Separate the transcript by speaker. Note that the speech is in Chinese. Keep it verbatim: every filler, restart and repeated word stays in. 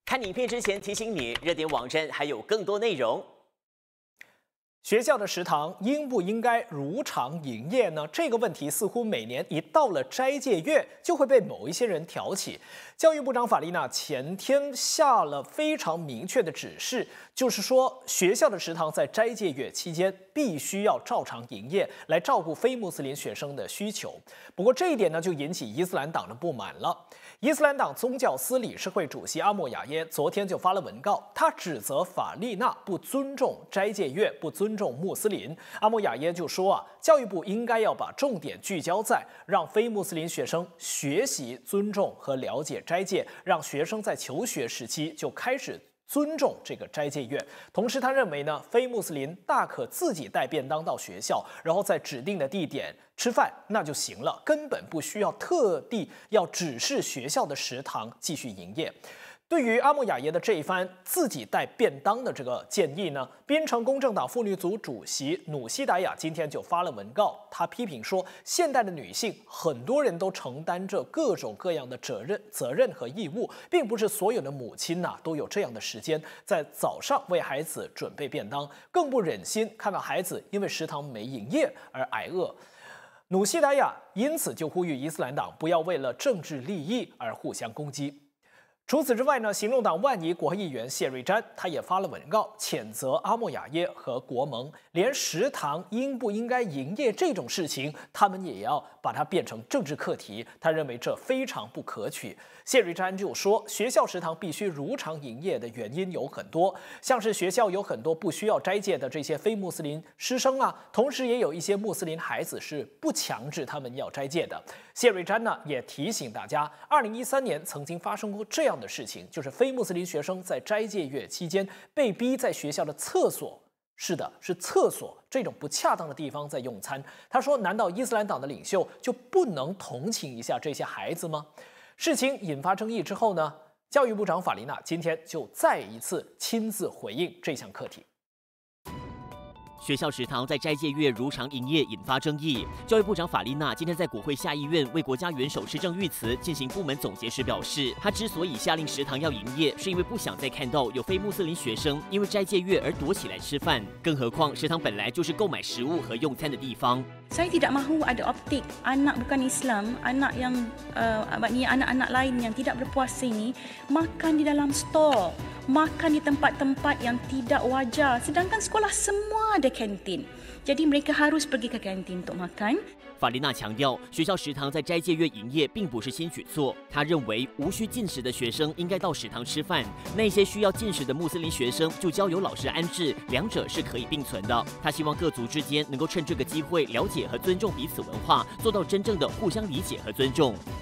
Speaker 1: 看影片之前提醒你，热点网站还有更多内容。
Speaker 2: 学校的食堂应不应该如常营业呢？这个问题似乎每年一到了斋戒月，就会被某一些人挑起。教育部长法丽娜前天下了非常明确的指示，就是说学校的食堂在斋戒月期间必须要照常营业，来照顾非穆斯林学生的需求。不过这一点呢，就引起伊斯兰党的不满了。伊斯兰党宗教司理事会主席阿莫亚耶昨天就发了文告，他指责法丽娜不尊重斋戒月，不尊重穆斯林。阿莫亚耶就说啊，教育部应该要把重点聚焦在让非穆斯林学生学习尊重和了解斋戒，让学生在求学时期就开始尊重这个斋戒月。同时，他认为呢，非穆斯林大可自己带便当到学校，然后在指定的地点吃饭，那就行了，根本不需要特地要指示学校的食堂继续营业。对于阿莫亚耶的这一番自己带便当的这个建议呢，槟城公正党妇女组主席努西达雅今天就发了文告，她批评说，现代的女性很多人都承担着各种各样的责任、责任和义务，并不是所有的母亲呐、啊、都有这样的时间在早上为孩子准备便当，更不忍心看到孩子因为食堂没营业而挨饿。努西达雅因此就呼吁伊斯兰党不要为了政治利益而互相攻击。除此之外呢，行动党万宜国会议员谢瑞詹他也发了文告，谴责阿莫亚耶和国盟，连食堂应不应该营业这种事情，他们也要把它变成政治课题。他认为这非常不可取。谢瑞詹就说，学校食堂必须如常营业的原因有很多，像是学校有很多不需要斋戒的这些非穆斯林师生啊，同时也有一些穆斯林孩子是不强制他们要斋戒的。谢瑞詹呢也提醒大家，二零一三年曾经发生过这样的事情，就是非穆斯林学生在斋戒月期间被逼在学校的厕所，是的，是厕所这种不恰当的地方在用餐。他说，难道伊斯兰党的领袖就不能同情一下这些孩子吗？事情引发争议之后呢，教育部长法丽娜今天就再一次亲自回应这项课题。
Speaker 3: 学校食堂在斋戒月如常营业，引发争议。教育部长法丽娜今天在国会下议院为国家元首施政预词进行部门总结时表示，她之所以下令食堂要营业，是因为不想再看到有非穆斯林学生因为斋戒月而躲起来吃饭。更何况食堂本来就是购买食物和用餐的地方。
Speaker 4: Saya tidak mahu ada optik anak bukan Islam, anak yang uh, maknanya anak-anak lain yang tidak berpuasa ini makan di dalam store, makan di tempat-tempat yang tidak wajar. Sedangkan sekolah semua ada kantin. Jadi mereka harus pergi ke kantin untuk makan.
Speaker 3: 法丽娜强调，学校食堂在斋戒月营业并不是新举措。她认为，无需进食的学生应该到食堂吃饭，那些需要进食的穆斯林学生就交由老师安置，两者是可以并存的。她希望各族之间能够趁这个机会了解和尊重彼此文化，做到真正的互相理解和尊重。